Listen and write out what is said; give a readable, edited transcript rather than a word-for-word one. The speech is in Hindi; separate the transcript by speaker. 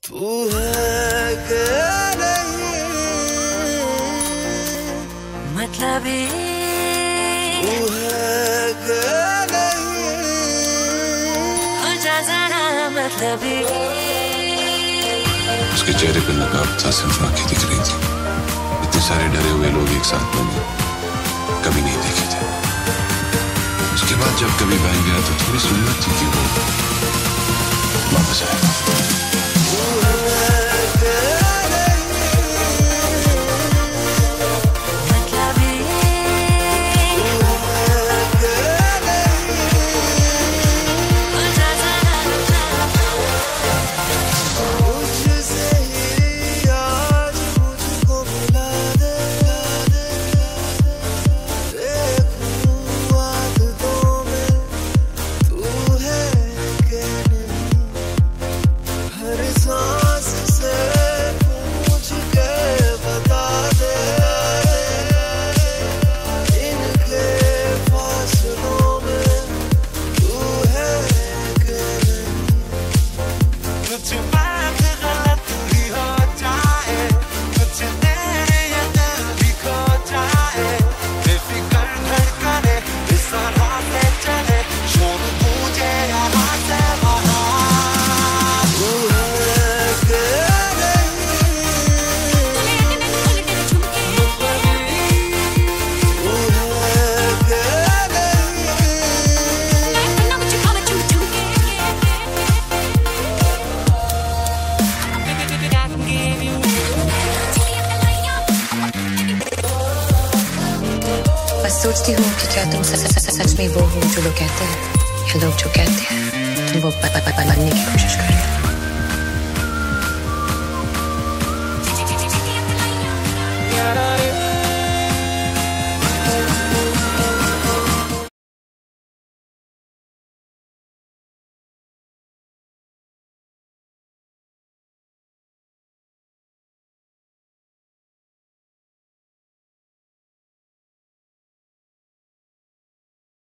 Speaker 1: तू है कि नहीं
Speaker 2: मतलबी,
Speaker 1: तू है कि नहीं
Speaker 2: हो जा जरा मतलबी।
Speaker 3: उसके चेहरे पे नकाब था, सिर्फ आंखें दिख रही थी। इतने सारे डरे हुए लोग एक साथ मैंने कभी नहीं देखे थे। उसके बाद जब कभी बैंक गया तो थोड़ी सी उम्मीद थी कि वो वापस आएगा।
Speaker 4: बस सोचती हूँ कि क्या तुम सच में वो हो जो लोग कहते हैं, या लोग जो कहते हैं तुम वो बनने की कोशिश कर रहे हो।